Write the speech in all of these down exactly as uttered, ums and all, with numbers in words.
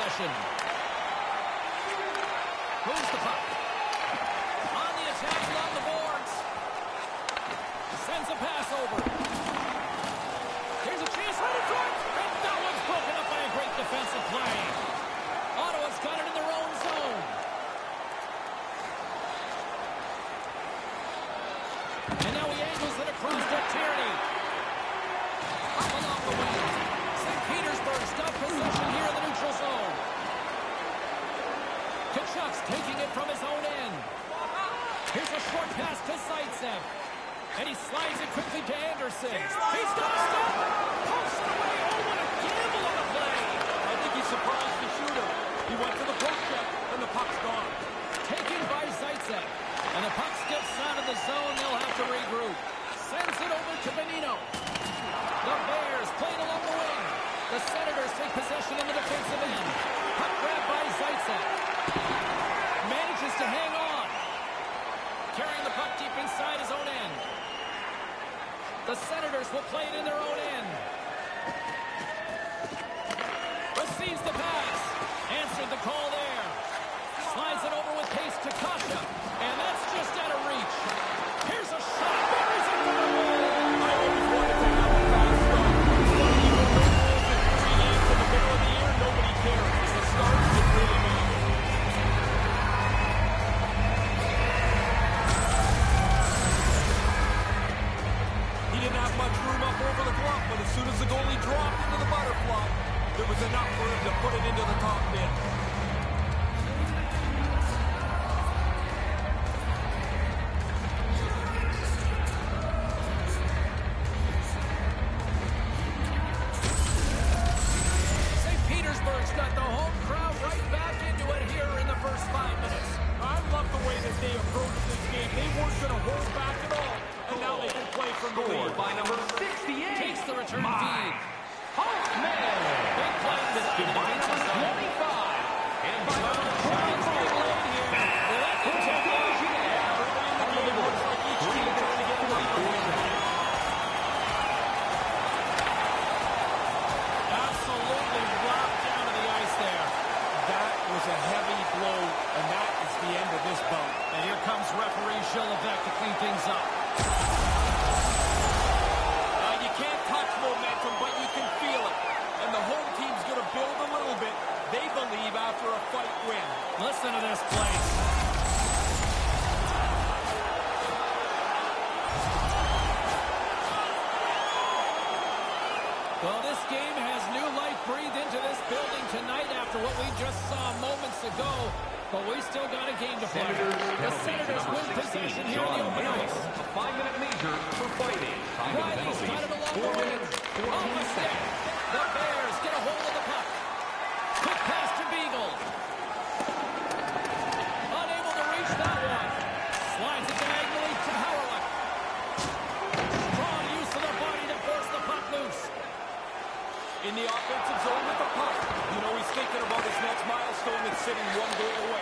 possession. Moves the puck. On the attack along the boards. Sends a pass over. Here's a chance right in front. And that one's broken up by a great defensive play. Ottawa's got it in their own zone. And now he angles it across to Tierney. Up along the wing. Saint Petersburg's got possession here in the neutral zone. Tkachuk's taking it from his own end. Here's a short pass to Zaitsev. And he slides it quickly to Anderson. He's got a stop. Post away. Oh, what a gamble on the play. I think he surprised the shooter. He went to the post check, and the puck's gone. Taken by Zaitsev. And the puck skips out of the zone. They'll have to regroup. Sends it over to Bonino. The Bears playing along the wing. The Senators take possession in the defensive end. Puck grab by Zaitsev. Manages to hang on. Carrying the puck deep inside his own end. The Senators will play it in their own end. Receives the pass. Answered the call there. Slides it over with pace to Kasha. And that's just out of reach. Here's a shot. Buries it for the goal. I always wanted to have a fast start. But even though no rules in three games in the middle of the year, nobody cares. It's the start that really matters. He didn't have much room up over the glove, but as soon as the goalie dropped into the butterfly, there was enough for him to put it into the top bin. Saint Petersburg's got the home crowd right back into it here in the first five minutes. I love the way that they approached this game. They weren't going to hold back at all, and now they can play from the lead. By number sixty-eight, Takes the return Mike feed. Hoffman. Big play this And by number twenty-five, and by number twenty-four, Absolutely rocked down to the ice there. That was a heavy blow, and that is the end of this bout. And here comes referee Gilles to clean things up. Uh, you can't touch momentum, but you can feel it. And the home team's going to build a little bit, they believe, after a fight win. Listen to this place. Well, this game has new life breathed into this building tonight after what we just saw moments ago. But we still got a game to play. The Senators win possession here in the open ice. A five-minute major for fighting. Time of Riley's penalty. got it along Four the wing. minutes, Off fourteen a stick. seconds. The Bears get a hold of the puck. Quick pass to Beagle. Unable to reach that one. Slides it diagonally to Howerlick. Strong use of the body to force the puck loose. In the offensive zone with the puck. You know he's thinking about his next milestone that's sitting one goal away.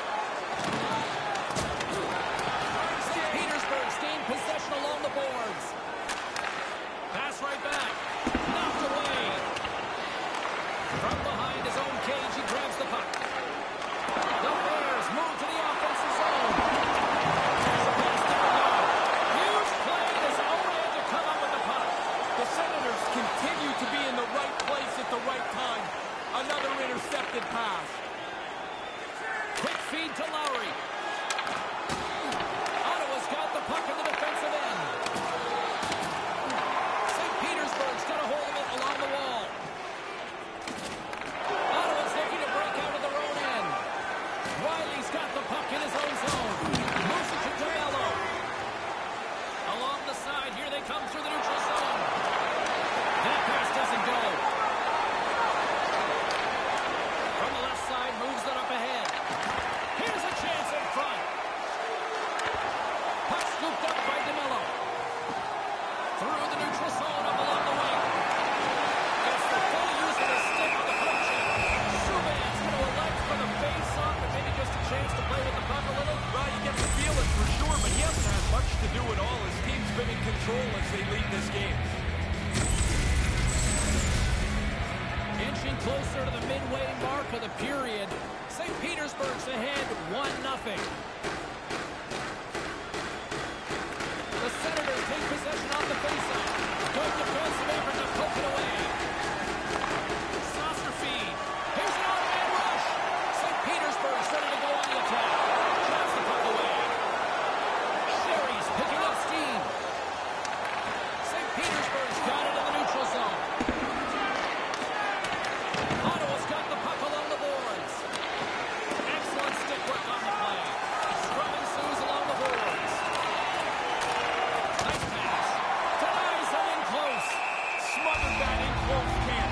Saint Petersburg's gained possession along the boards. Pass right back. Knocked away. From behind his own cage, he grabs the puck. The Bears move to the offensive zone. There's a pass down low. Huge play in his own end to come up with the puck. The Senators continue to be in the right place at the right time. Another intercepted pass. Quick feed to Lowry. Ottawa's got the puck in the defensive end. Saint Petersburg's got a hold of it along the wall. Ottawa's looking to break out of their own end. Riley's got the puck in his own zone. Moves it to DeMello. Along the side, here they come through the neutral zone. That pass doesn't go. From the left side, moves it up ahead. Here's a chance in front. Puck scooped up by DeMello. Through the neutral zone up along the wing. Gets the full use of the stick on the poke check. Subban's going to elect for the face-off, but maybe just a chance to play with the puck a little. Well, you get to feel it for sure, but he hasn't had much to do at all. His team's been in control as they lead this game. Inch Inching closer to the midway mark of the period. Saint Petersburg's ahead one nothing. The Senators take possession off the faceoff. Good defensive effort to poke it away. Saucer feed. Here's an automatic rush. Saint Petersburg's ready to go on the attack. Shots the puck away. Sherry's picking up steam. Saint Petersburg's got it in the neutral zone. Ottawa's got the puck along the boards. Excellent stick work on the play. Scrum ensues along the boards. Nice pass. Denies him in close. Smothered that in close camp.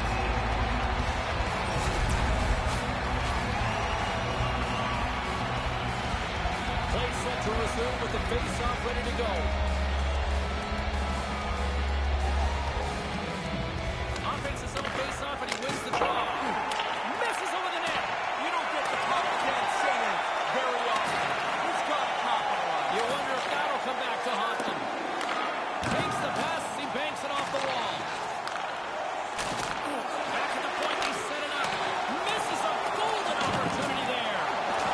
Play set to resume with the face-off ready to go. Offensive zone face-off, and he wins the draw. Misses over the net. You don't get the puck dead center very often. He's got to capitalize. You wonder if that'll come back to haunt them. Takes the pass as he banks it off the wall. Back to the point, he set it up. Misses a golden opportunity there.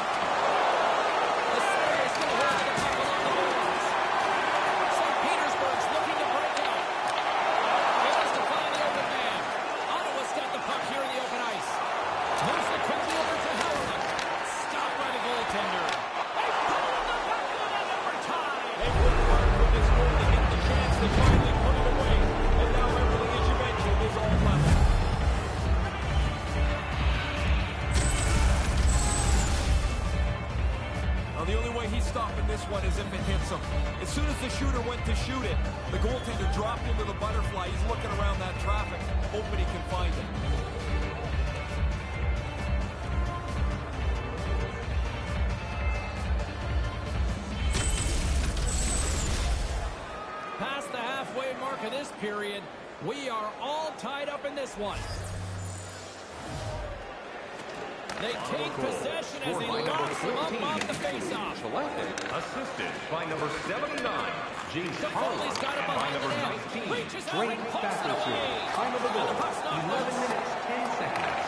The Senators get a hold of the puck along the boards. Saint Petersburg's looking to break out. Fails to find the open man. Ottawa's got the puck here in the open ice. Moves it quickly over to Howard. Stopped by the goaltender. They put it in the back of the overtime. They worked hard for this goal to get the chance to finally put it away. And now everything, as you mentioned, is all level. Now, the only way he's stopping this one is if it hits him. As soon as the shooter went to shoot it, the goaltender dropped into the butterfly. He's looking around that traffic, hoping he can find it. Past the halfway mark of this period, we are all tied up in this one. They take possession as he locks him up off the faceoff. Selected, assisted by number seventy-nine, James Harlan, Foley's got it and by behind number the net. nineteen, Reaches out Drake and pumps it Batherson. away. Time of the And goal, the puck's not eleven loose. minutes, ten seconds.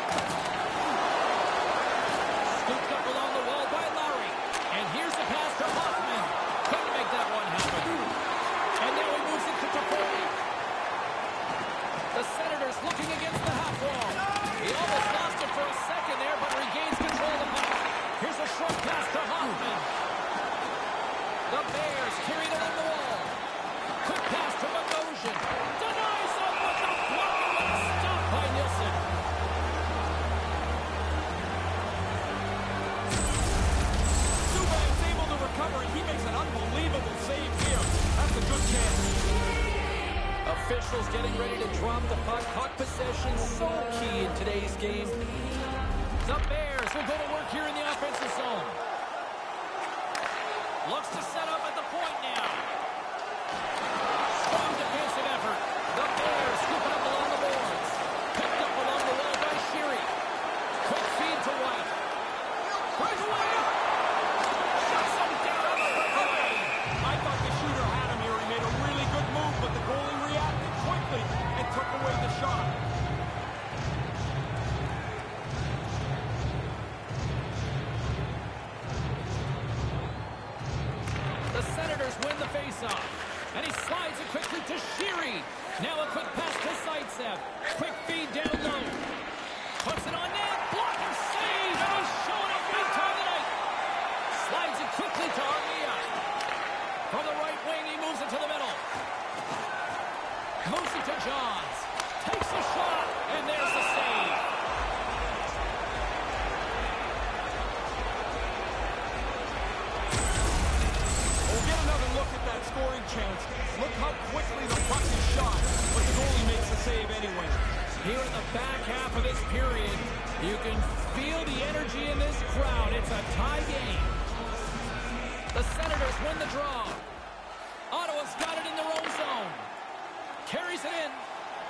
Scooped up along the wall by Lowry. And here's the pass to Hoffman. Couldn't make that one happen. And now he moves it to Toffoli. The Senators looking against the half wall. He almost lost it for a second there, but regains control of the puck. Here's a short pass to Hoffman. The Bears carry it along the wall. Quick pass to Bogosian. Denies him with the block and with a stop by Nielsen. Subban's able to recover, and he makes an unbelievable save here. That's a good chance. Officials getting ready to drop the puck. Puck possession so key in today's game. The Bears will go to work here in the offensive zone. Looks to set up at the point now. Strong defensive effort. The Bears scooping up along the boards. Picked up along the wall by Sheary. Quick feed to White. Breakaway. Shuts him down on the breakaway. I thought the shooter had him here. He made a really good move, but the goalie reacted quickly and took away the shot. The Senators win the faceoff. And he slides it quickly to Sheary. Now a quick pass to Zaitsev. Quick feed down low. Puts it on net. Blocker save. And he's showing up big time tonight. Slides it quickly to Armia. From the right wing, he moves it to the middle. Moves it to Johns. Takes a shot. And there's the save. We'll get another look at that scoring chance. Look how quickly the puck is shot, but the goalie makes the save anyway. Here in the back half of this period, you can feel the energy in this crowd. It's a tie game. The Senators win the draw. Ottawa's got it in their own zone. Carries it in.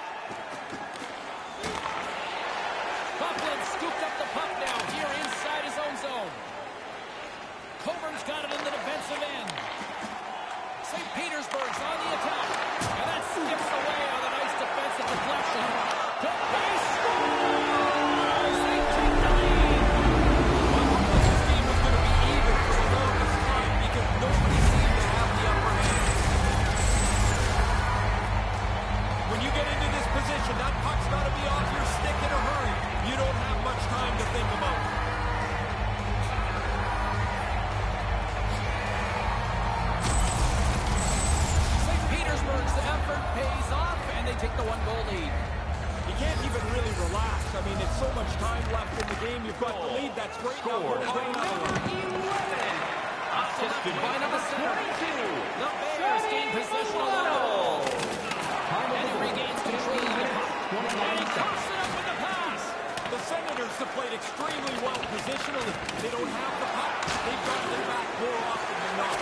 Buckland scooped up the puck now here inside his own zone. Coburn's got it in the defensive end. Saint Petersburg's on the attack. And that skips away on a nice defensive deflection. The base score! pays off, and they take the one-goal lead. You can't even really relax. I mean, it's so much time left in the game. You've got the lead. That's great. Scored by number eleven. Assisted by number twenty-two. The Bears gain possession of the ball. And he regains control of the puck. And he cuts it up with the pass. The Senators have played extremely well positionally. They don't have the puck. They've gotten it back more often than not.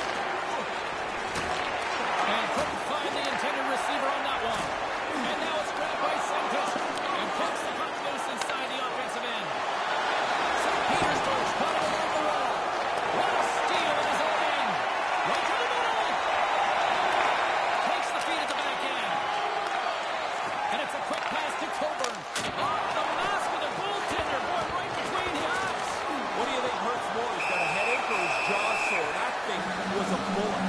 And couldn't find the intended receiver on that one. And now it's grabbed by Sentis. And puts the puck loose inside the offensive end. Saint Petersburg's caught it along the wall. What a steal in his own end. Right to the middle. Takes the feed at the back end. And it's a quick pass to Coburn. Off the mask of the goaltender. Going right between the eyes. What do you think hurts more? He's got a headache or his jaw sore? That thing was a bullet.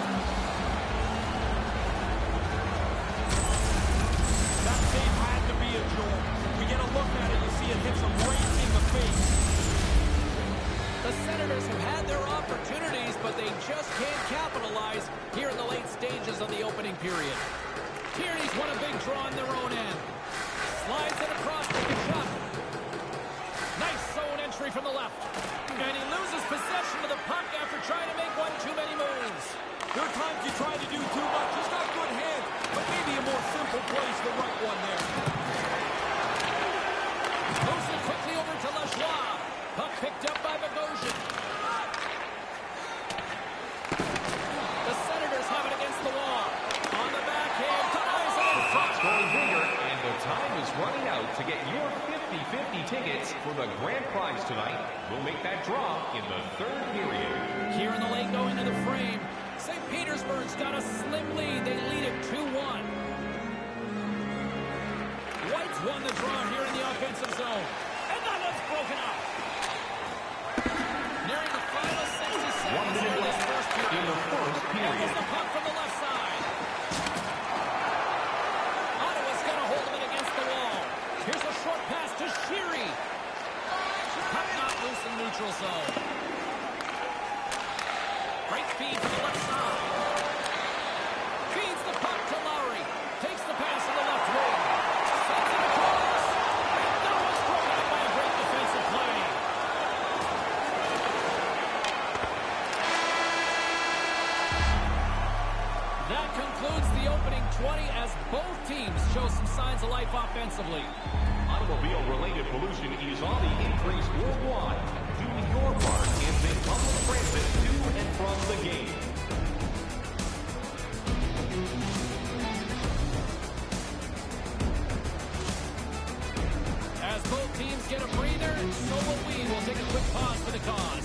That save had to be a jolt. We get a look at it, you see it hits him right in the face. The Senators have had their opportunities, but they just can't capitalize here in the late stages of the opening period. Tierney's won a big draw on their own end. Slides it across to Kachuk. Nice zone entry from the left. And he loses possession of the puck after trying to make one too many moves. There are times you try to do too much. He's got good hands, but maybe a more simple play is the right one there. Moves it quickly over to Lajoie. Puck picked up by Bogosian. The Senators have it against the wall. On the backhand, ties it. The puck's going bigger, and the time is running out to get your fifty fifty tickets for the grand prize tonight. We'll make that draw in the third period. Here in the late going to the frame. Saint Petersburg's got a slim lead. They lead it two one. White's won the draw here in the offensive zone. And that one's broken up. Nearing the final sixty seconds One minute in this left first period. in the first And period. there's the puck from the left side. Ottawa's got a hold of it against the wall. Here's a short pass to Sheary. Puck not loose in neutral zone. Great feed from the left side. Feeds the puck to Lowry. Takes the pass in the left wing. Sends it across. That one's broken up by a great defensive play. That concludes the opening twenty as both teams show some signs of life offensively. Automobile-related pollution is on the increase worldwide. Do your part in the public transit to and from the game. As both teams get a breather, so will we. We'll take a quick pause for the cause.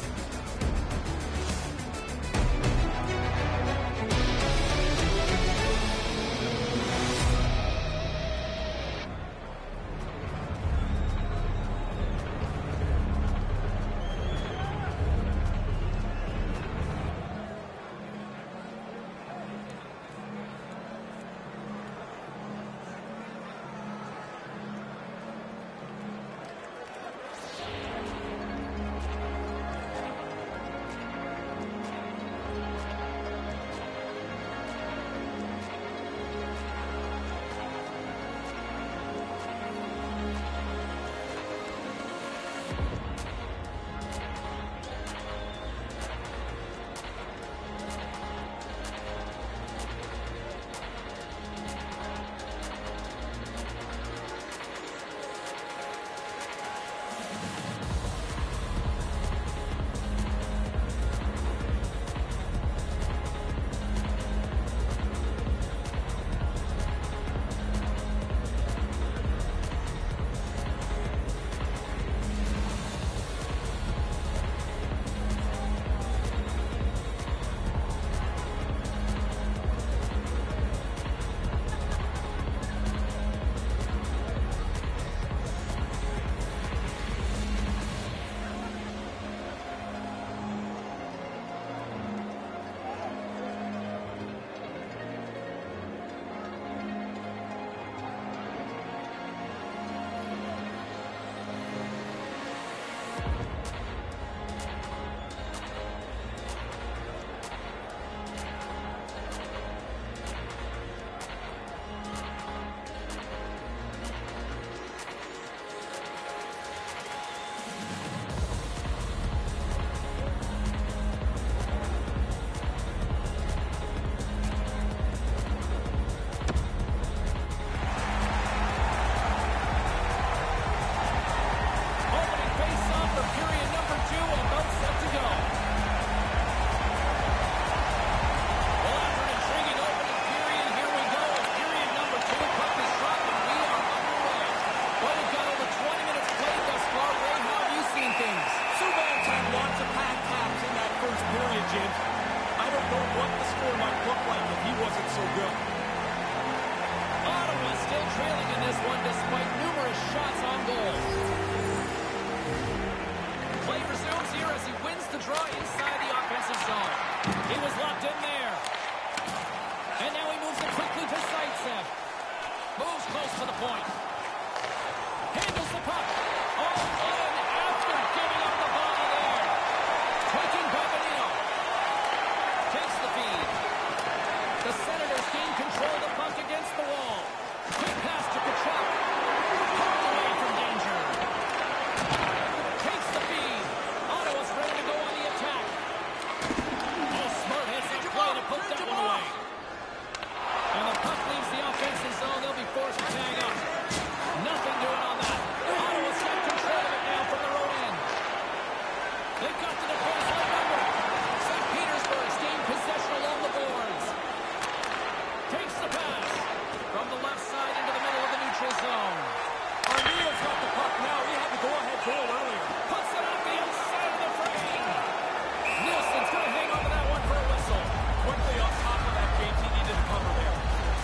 the pass. From the left side into the middle of the neutral zone. Arneal's got the puck now. He had the go-ahead goal earlier. Puts it up the outside of the frame. Nielsen's going to hang on to that one for a whistle. Quickly on top of that, James. He needed to cover there.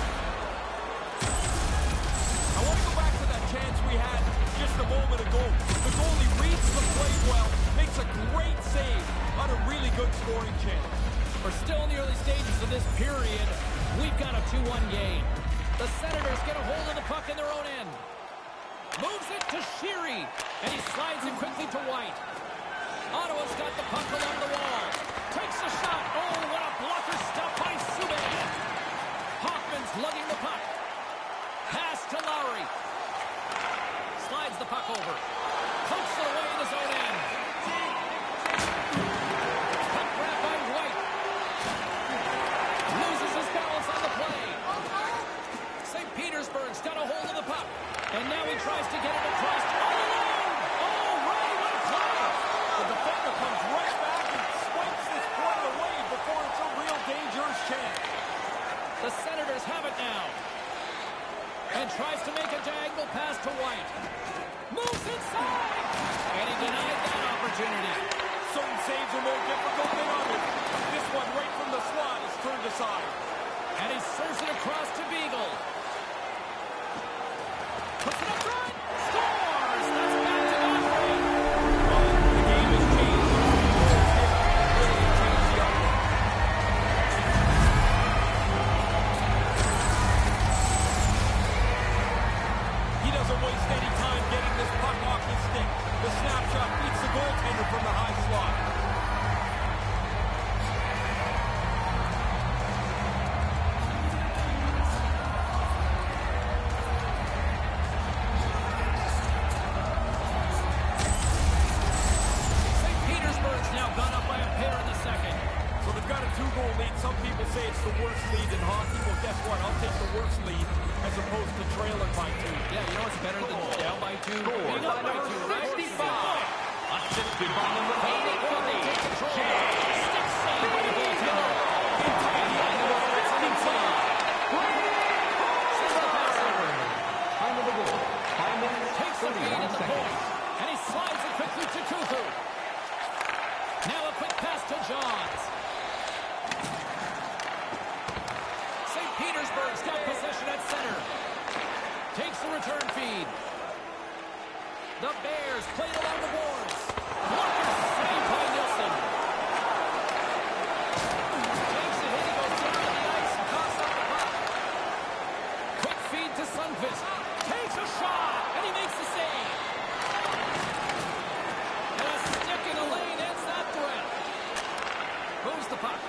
I want to go back to that chance we had just a moment ago. The goalie reads the play well, makes a great save on a really good scoring chance. We're still in the early stages of this period. We've got a two one game. The Senators get a hold of the puck in their own end. Moves it to Sheary, and he slides it quickly to White. Ottawa's got the puck along the wall. Takes a shot. Oh, what a blocker stop by Subban. Hoffman's lugging the puck. Pass to Lowry. Slides the puck over. Pumps it away in his own end. Puck grab by White. Loses his balance on the play. Saint Petersburg's got a hold of the puck. And now he tries to get it across. All alone! Oh, Ray, what a play! The defender comes right back and swipes this play away before it's a real dangerous chance. The Senators have it now. And tries to make a diagonal pass to White. Moves inside! And he denied that opportunity. Certain saves are more difficult than others. This one right from the slot is turned aside. And he serves it across to Beagle. Puts it up front. Scores! That's back-to-back rate. Well, the game has changed. Really changed the outlook. He doesn't waste any time getting this puck off his stick. The snapshot beats the goaltender from the high slot. Saint Petersburg's now gone up by a pair in the second. So they've got a two-goal lead. Some people say it's the worst lead in hockey. Well, guess what? I'll take the worst lead as opposed to trailing by two. Yeah, you know what's better than down by two? Scored Being up by two, right? sixty-five. Assisted by number eighty-three. Take control. Stick save by the goaltender. And the other it's inside. Sends the pass over. Time of the goal. Five minutes, Takes the feed thirty-one at the seconds. point. And he slides it quickly to Kuthu. Now a quick pass to Johns. Saint Petersburg's got possession at center. Takes the return feed. The Bears played along the boards. Blocker saved by Nielsen. Takes it in, he goes down to the ice and coughs up the puck. Quick feed to Sundqvist. Takes a shot, and he makes the save. And a stick in the lane ends that threat. Moves the puck.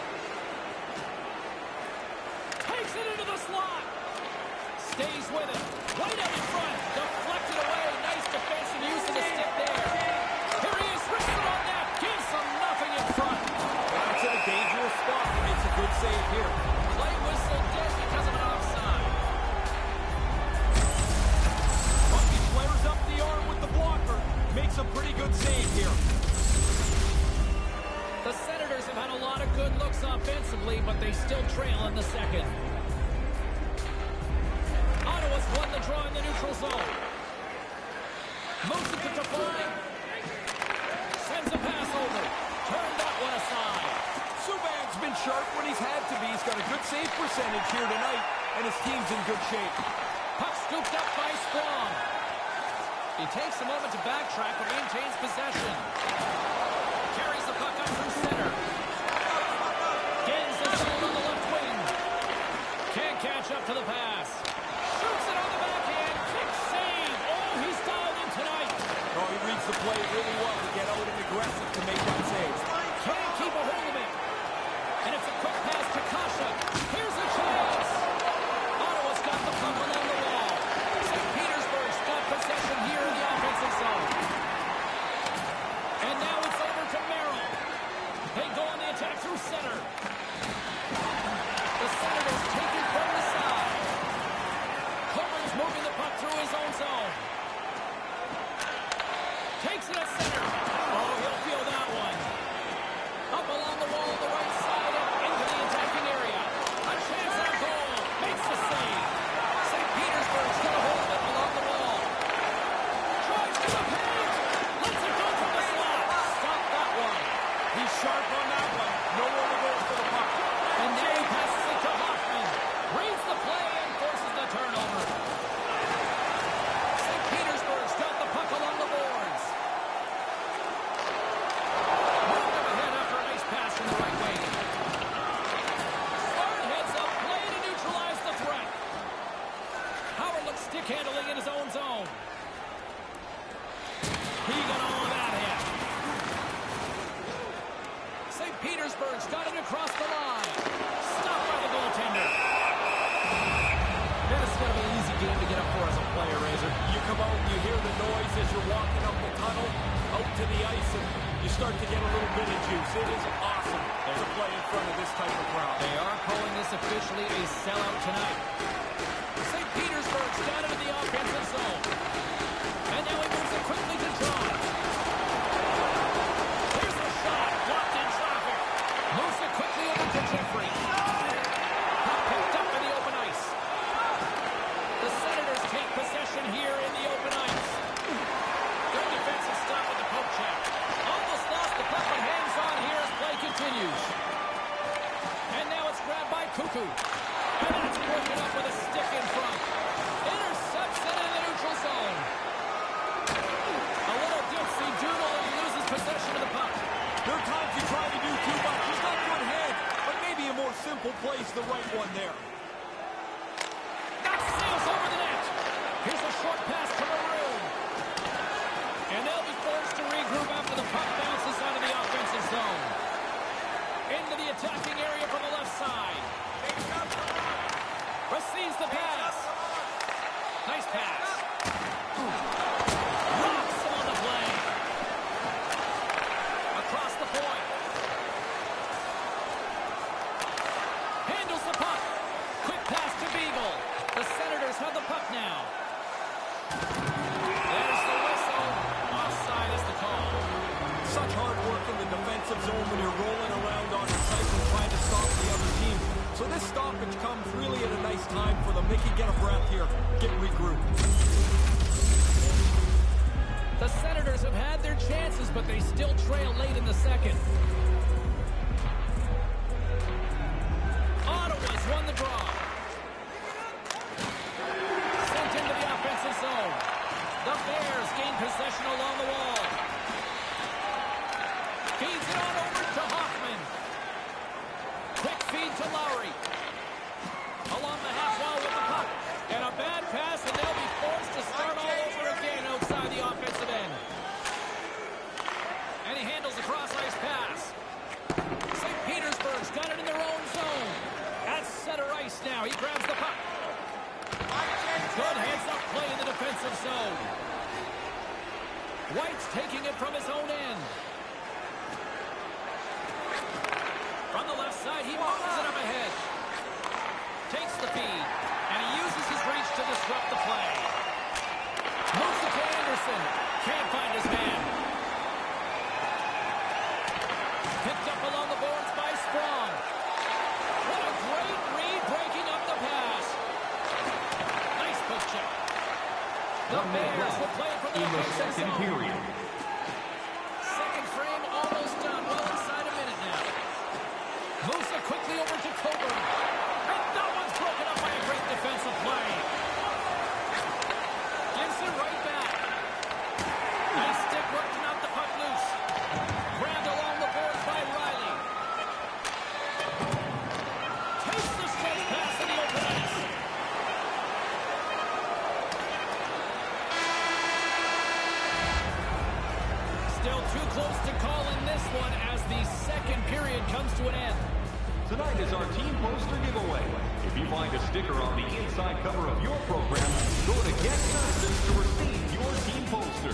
Takes it into the slot. Stays with it. Right up in front. Deflected away. Nice defensive use of the stick there. Here he is. Rips it on net. Gives them nothing in front. That's in a dangerous spot. He makes a good save here. Play whistle dead because of an offside. Bucky flares up the arm with the blocker. Makes a pretty good save here. The Senators have had a lot of good looks offensively, but they still trail in the second. Ottawa's won the draw in the neutral zone. Moves it to Toffoli. Sends a pass over. Turn that one aside. Subban's been sharp when he's had to be. He's got a good save percentage here tonight, and his team's in good shape. Puck scooped up by Sprong. He takes a moment to backtrack but maintains possession. Carries the puck up through center. Gains the zone on the left wing. Can't catch up to the pass. Shoots it on the backhand. Kick save. Oh, he's dialed in tonight. Oh, he reads the play really well to get out and aggressive to make that save. Can't keep a hold of it. And it's a quick pass to Kasha. Here's a chance. Ottawa's got the puck along the wall. Saint Petersburg's got possession here in the offensive zone. And now it's over to Merrill. They go on the attack through center. The Senators take it from the side. Coleman's moving the puck through his own zone. Takes it at center. Oh, he'll feel that one. Up along the wall on the right side and into the attacking area. A game to get up for as a player, Razor. You come out and you hear the noise as you're walking up the tunnel, out to the ice, and you start to get a little bit of juice. It is awesome to play in front of this type of crowd. They are calling this officially a sellout tonight. Saint Petersburg's down into the offensive zone. And now he moves it quickly to Tron. Here's a shot, blocked in traffic. Moves it quickly over to Jeffrey. Puck picked up in the open ice. The Senators take possession here in the open ice. Good defensive stop with the poke check. Almost lost the puck, but hangs on here as play continues. And now it's grabbed by Cuckoo. And that's broken up with a stick in front. Intercepts it in the neutral zone. A little dipsy doodle and he loses possession of the puck. There are times you try to do too much. He's got good head, but maybe a more simple play's the right one there. That sails over the net. Here's a short pass to Maroon. And they'll be forced to regroup after the puck bounces out of the offensive zone. Into the attacking area from the left side. Receives the pass. Nice pass. Rocks him on the play. Across the point. Handles the puck. Quick pass to Beagle. The Senators have the puck now. There's the whistle. Offside is the call. Such hard work in the defensive zone when you're rolling around on the cycle trying to stop the other team. So this stoppage comes really at a nice time for them. They can get a breath here, get regrouped. The Senators have had their chances, but they still trail late in the second. Ottawa's won the draw. Sent into the offensive zone. The Bears gain possession along the wall. Feeds it on over to Hoffman. Quick feed to Lowry. Along the half wall with the puck. And a bad pass, and they'll be forced to start all over again outside the offensive end. And he handles a cross-ice pass. Saint Petersburg's got it in their own zone. At center ice now. He grabs the puck. Good heads-up play in the defensive zone. White's taking it from his own end. From the left side, he moves it up ahead. Takes the feed, and he uses his reach to disrupt the play. Moves it to Anderson. Can't find his man. Picked up along the boards by Sprong. What a great read, breaking up the pass. Nice poke check. The Bears will play it from the in the offensive second zone. period. Second frame almost done. Well inside a minute now. Moves it quickly over to Coburn. And that one's broken up by a great defensive play. Gives it right back. Nice stick work to knock the puck loose. Grabbed along the boards by Riley. Takes the stretch pass in the open ice. Still too close to call in this one as the second period comes to an end. Tonight is our team poster giveaway. If you find a sticker on the inside cover of your program, go to Get Services to receive your team poster.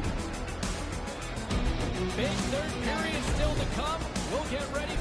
Big third period still to come. We'll get ready.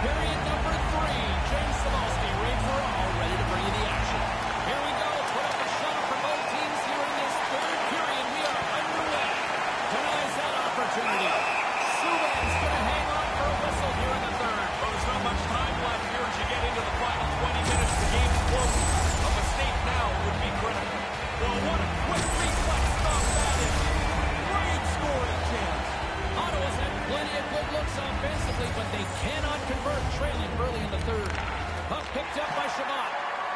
Period number three. James Cybulski, Ray Ferraro, ready to bring you the action. Here we go. Put up a shot for both teams here in this third period. We are underway. Denies that opportunity. Subban's going to hang on for a whistle here in the third. Well, there's not much time left here as you get into the final twenty minutes. The game's close. A mistake now would be critical. Well, what a quick reflex stop that is. Great scoring chance. Ottawa's had plenty of good looks offensively, but they cannot convert, trailing early in the third. Puck picked up by Chabot.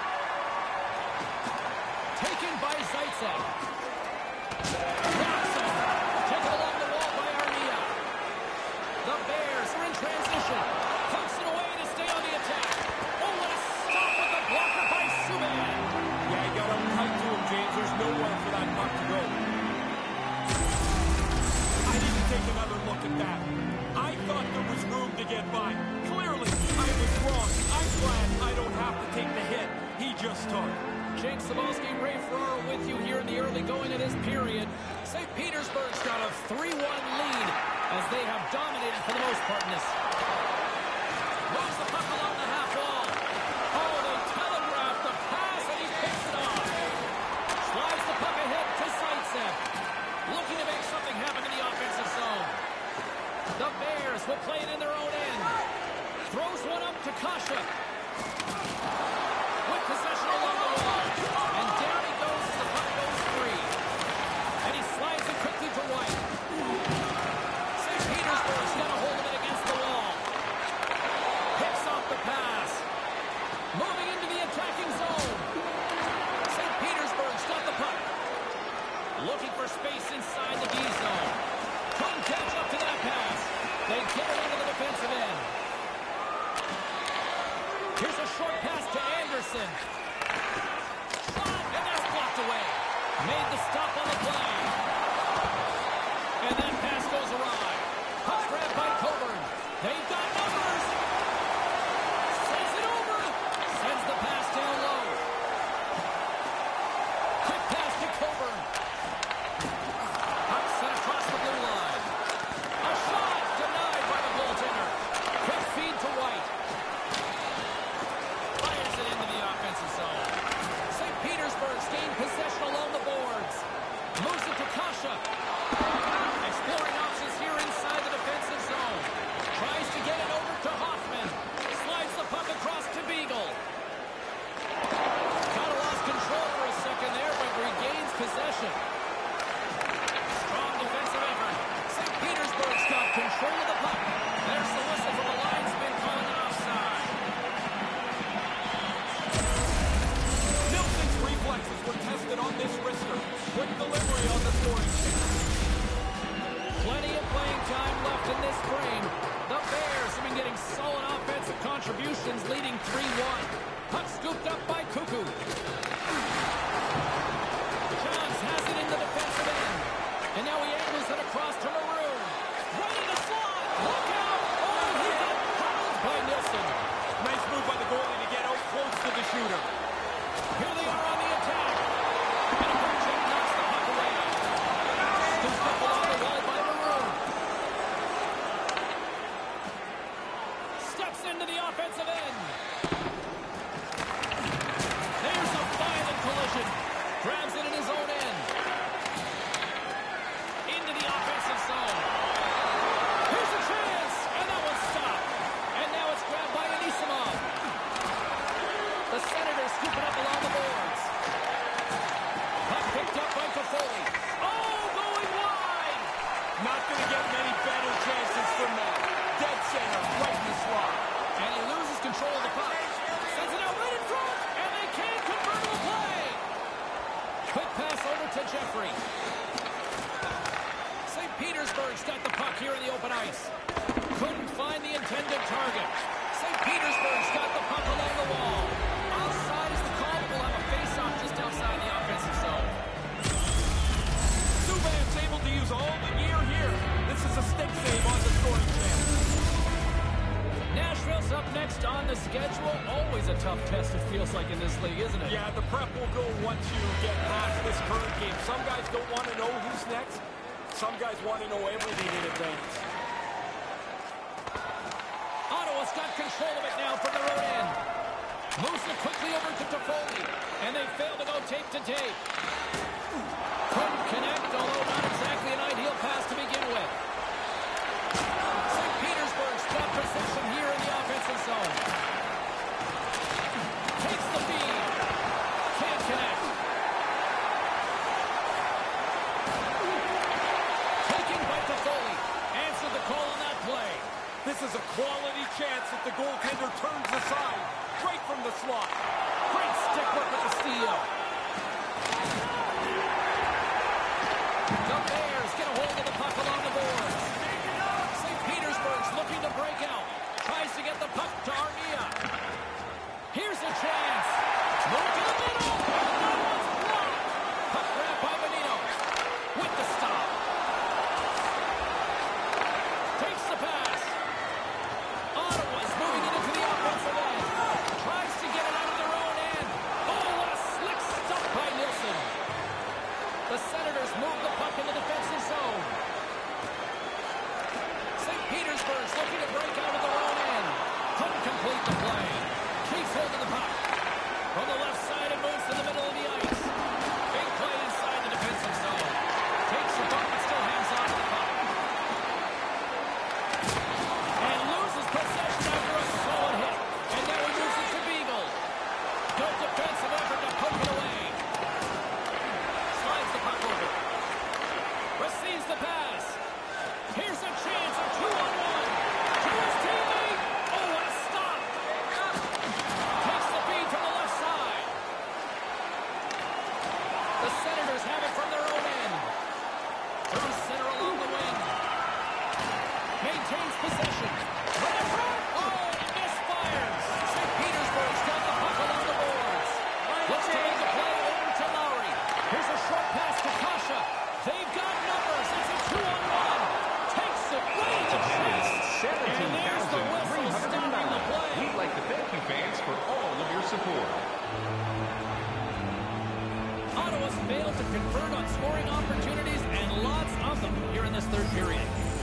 Taken by Zaitsev. Jackson. Taken along the wall by Armia. The Bears are in transition. Pucks it away to stay on the attack. Oh, what a stop with the blocker by Subban. Yeah, he got up tight to him, James. There's nowhere for that puck to go. I need to take another look at that. I thought there was room to get by. Clearly, I was wrong. I'm glad I don't have to take the hit he just took. James Cybulski, Ray Ferraro with you here in the early going of this period. Saint Petersburg's got a three one lead as they have dominated for the most part in this. Moves the puck along the half wall. Oh, they telegraphed the pass and he picks it off. Slides the puck ahead to Zaitsev. Looking to make something happen in the offensive zone. The Bears will play it in their own end. Throws one up to Kasha. With possession along the wall. And down he goes as the puck goes free. And he slides it quickly to White. Saint Petersburg's got a hold of it against the wall. Picks off the pass. Moving into the attacking zone. Saint Petersburg's got the puck. Looking for space inside the D zone. Couldn't catch up to that pass. They get it into the defensive end. Here's a short pass to Anderson. Shot, and that's blocked away. Made the stop on the play. And that pass goes awry. Puck grabbed by Coburn. They've got numbers. Sends it over. Sends the pass down low. Quick pass to Coburn. Puck sent across the blue line. A shot denied by the goaltender. Quick feed to White. Fires it into the offensive zone. Saint Petersburg's gained possession along the boards. Moves it to Kasha. Exploring options here inside the defensive zone. Tries to get it over to Hoffman. Slides the puck across to Beagle. Kind of lost control for a second there, but regains possession. Strong defensive effort. Saint Petersburg's got control of the puck. There's the whistle from the linesman calling an offside. Nilsson's reflexes were tested on this wrister. Quick delivery on the scoring chance. Plenty of playing time left in this frame. The Bears have been getting solid offensive contributions, leading three one. Puck scooped up by Cuckoo. Johns has it in the defensive end. And now he angles it across to Maroon. Right in the slot. Look out. Oh, he got fouled by Nilsson. Nice move by the goalie to get out close to the shooter. Here they are on the attack. And a quick check knocks the puck away. Scooped up along the wall by Maroon. Steps into the offensive end. There's a violent collision. Grabs it in his own end. Into the offensive zone. Here's a chance. And that one's stopped. And now it's grabbed by Anisimov. The Senators scoop it up along the boards. Puck picked up by Toffoli. Oh, going wide. Not going to get many better chances from that. Dead center, right in the slot. And he loses control of the puck. Sends it out right in front. And they can't convert the play. Quick pass over to Jeffrey. Saint Petersburg's got the puck here in the open ice. Couldn't find the intended target. Saint Petersburg's got the puck along the wall. Outside is the call. We'll have a face-off just outside the offensive zone. Subban's able to use all the gear here. This is a stick save on the scoring chance. Nashville's up next on the schedule. Always a tough test, it feels like, in this league, isn't it? Yeah, the prep will go once you get past this current game. Some guys don't want to know who's next. Some guys want to know everything in advance. Ottawa's got control quality chance if the goaltender turns aside. Right from the slot. Great stick work with the steal. The Bears get a hold of the puck along the boards. Saint Petersburg's looking to break out. Tries to get the puck to Armia. Here's a chance. Move to the middle. Puck grab by Benino. With the stop. Takes the pass. Ottawa's moving it into the offensive end. Tries to get it out of their own end. Oh, what a slick stop by Nielsen. The Senators move the puck in the defensive zone. Saint Petersburg's looking to break out of their own end. Couldn't complete the play. Keeps hold of the puck. From the left side, it moves to the middle of the ice. Big play inside the defensive zone. Takes the puck and still hangs on to the puck. And loses possession after a solid hit. And now he moves it to Beagle. Good defensive effort to poke it away. Slides the puck over. Receives the pass. Here's a chance, a two-on-one. To his teammate. Oh, what a stop. Takes the feed from the left side. The Senators have it from their own end. Through center along the wing. Maintains possession. Right in front. Oh, misfires. Saint Petersburg's got the puck along the boards. Looks to make the play over to Lowry. Here's a short pass to Kasha. They've got numbers. It's a two-on-one. Takes it way to chest. And there's the whistle stopping the play. We'd like to thank you fans for all of your support. Ottawa's failed to convert on scoring opportunities, and lots of them here in this third period.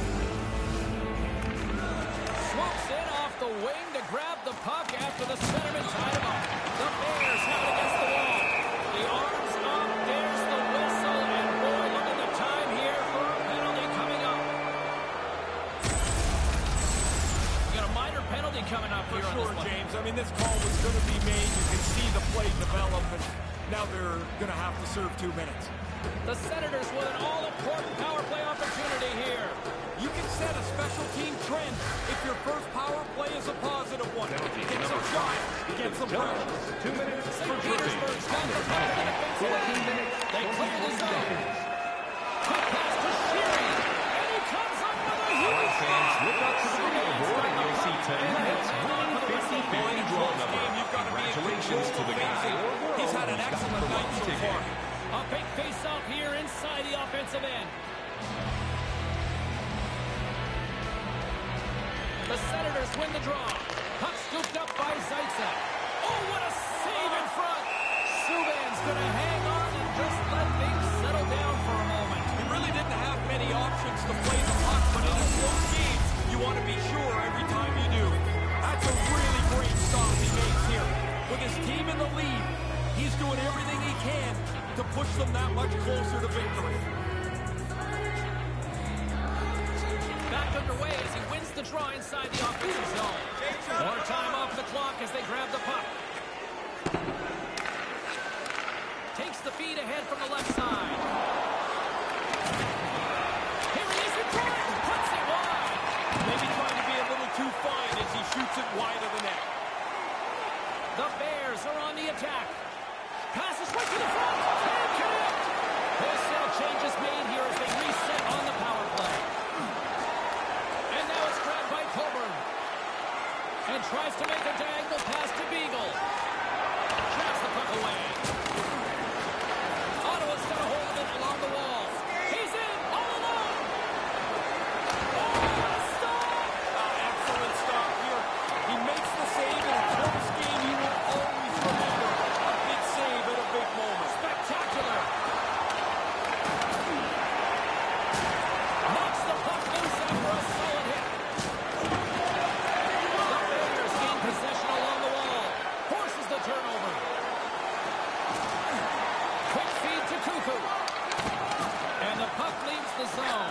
Swoops in off the wing to grab the puck after the centerman tied him up. The Bears have it against the wall. The arms up, there's the whistle, and boy, look at the time here for a penalty coming up. We got a minor penalty coming up For here sure, on this one. James. I mean, this call was going to be made. You can see the play develop, and now they're going to have to serve two minutes. The Senators with an all-important power play opportunity here. You can set a special team trend if your first power play is a positive one. Get some shots, get some pressure. Two minutes for Saint dripping. Petersburg's got the puck in the defensive end. They clear the zone. Quick pass to Sheary. And he comes up with a All huge right, fans, shot. look up to the video board and you'll see tonight's one fifty fifty draw Close number. game, you've got to be in Congratulations to control the guy offensively. or girl He's had an who's got excellent the night lucky so ticket. far. A big face-off here inside the offensive end. The Senators win the draw. Puck scooped up by Zaitsev. Oh, what a save in front. Subban's going to hang on and just let things settle down for a moment. He really didn't have many options to play the puck, but in a close game, you want to be sure every time you do. That's a really great stop he makes here. With his team in the lead, he's doing everything he can to push them that much closer to victory. Back underway as he wins the draw inside the offensive zone. More time off the clock as they grab the puck. Takes the feed ahead from the left side. Here he is in front. Puts it wide. Maybe trying to be a little too fine as he shoots it wide of the net. The Bears are on the attack. Passes right to the front. And connect. Wholesale changes made here as they reset on the power play. And now it's grabbed by Coburn. And tries to make a diagonal pass to Beagle. Traps the puck away. Ottawa's got a hold of it along the wall. He's in all alone. Oh, what a stop. Uh, excellent stop here. He makes the save in a close game. You will always remember a big save at a big moment. Spectacular. Knocks the puck loose after a solid hit. The Bears gain possession along the wall. Forces the turnover. Quick feed to Cuckoo. And the puck leaves the zone.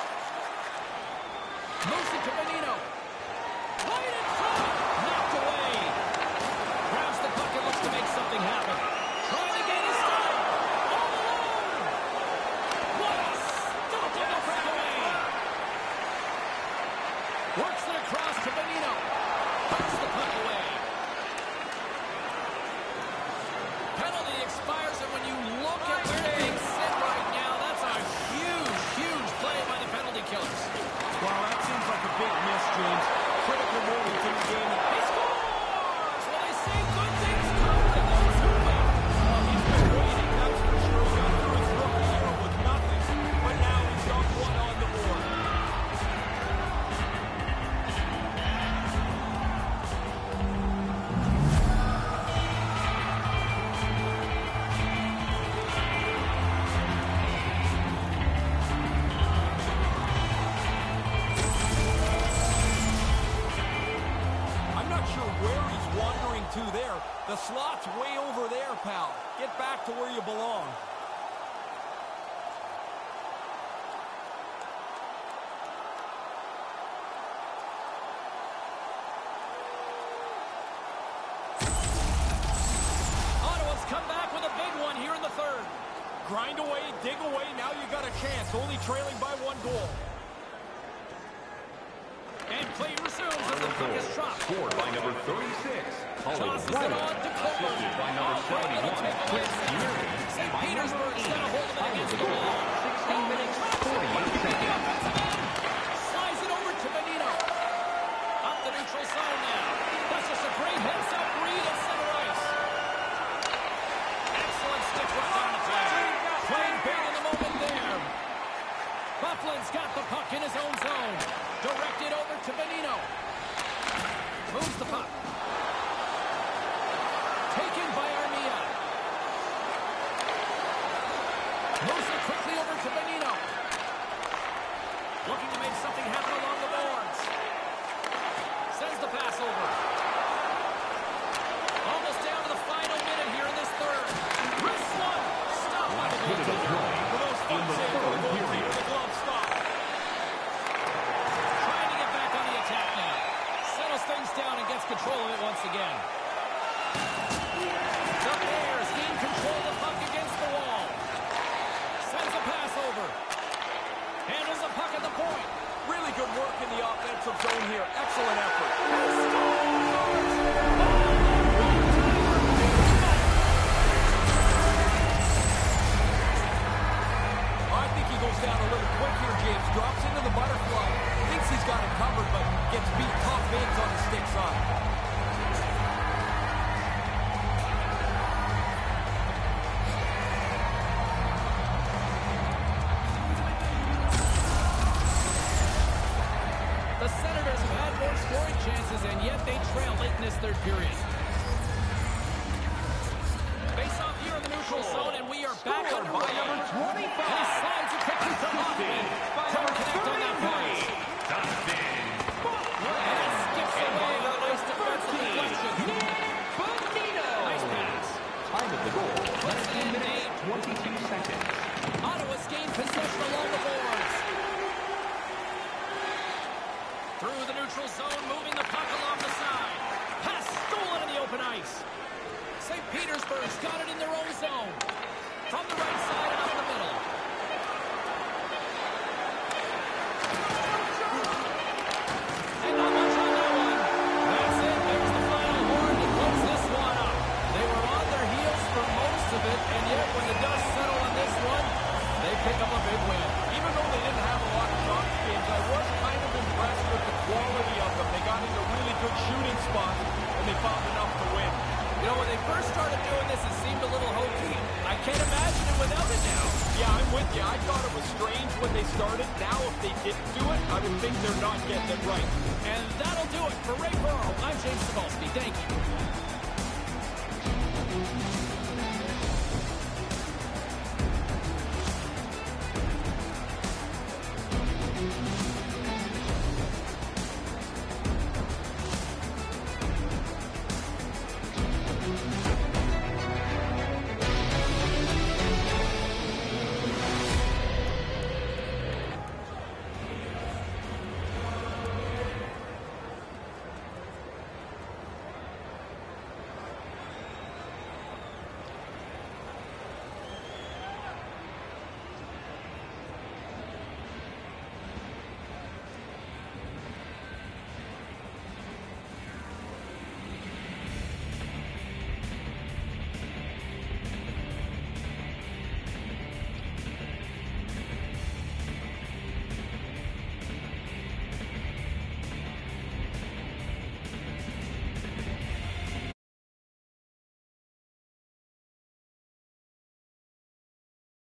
Moves it to Benino. Right in front. Knocked away. Grabs the puck and looks to make something happen. Trying to gain his time. All alone. What a stop on the breakaway. Works it across to Benino. Puts the puck away. Penalty expires, and when you look at where things sit right now, that's a huge, huge play by the penalty killers. Well, that seems like a big miss, James. Critical moment in the game. He scores! Well, they say good things come to those who wait. Well, he's been waiting, that's for sure. He got through his rookie year with nothing, but now he's got one on the board. To there. The slot's way over there, pal. Get back to where you belong. Ottawa's come back with a big one here in the third. Grind away, dig away, now you got a chance. Only trailing by one goal. And play resumes as the puck is dropped. Scored by number thirty-six. Tosses it on to Coburn. Assisted by number seventy-one, Chris Geary. Saint Petersburg's got a hold of it against the wall. sixteen minutes, forty-eight seconds. Slides it over to Benino. Up the neutral zone now. That's just a great heads-up read at center ice. Excellent stick right on the play. Playing big in the moment there. Bufflin's got the puck in his own zone. Directed over to Benino. Moves the puck. Taken by Armia. Moves it quickly over to Benino. Looking to make something happen along the boards. Sends the pass over. Almost down to the final minute here in this third. Wrist one. Stop by the goaltender. For those fun saves, the goaltender, the glove stop. Trying to get back on the attack now. Settles things down and gets control of it once again. The Bears gain control of the puck against the wall. Sends a pass over. Handles the puck at the point. Really good work in the offensive zone here. Excellent effort. I think he goes down a little quick here, James. Drops into the butterfly. Thinks he's got it covered, but gets beat tough ends on the stick side. The Senators have had more scoring chances, and yet they trail late in this third period. Face off here in the neutral zone, and we are back underway. And he slides it quickly from Hoffman. Couldn't connect on that pass. And skips away with a nice defensive deflection. Nice pass. Time of the goal, nineteen minutes, twenty-two seconds. Ottawa's gained possession along the boards. Through the neutral zone, moving the puck along the side. Pass stolen in the open ice. Saint Petersburg's got it in their own zone. From the right side and up the middle. And not much on that one. That's it. There's the final horn to close this one up. They were on their heels for most of it, and yet when the dust settle on this one, they pick up a big win. Even though they didn't have a lot of shots games, I was kind of impressed with the quality of them. They got into really good shooting spots, and they found enough to win. You know, when they first started doing this, it seemed a little hokey. I can't imagine it without it now. Yeah, I'm with you. I thought it was strange when they started. Now, if they didn't do it, I would think they're not getting it right. And that'll do it for Ray Burrow. I'm James Cebulski. Thank you.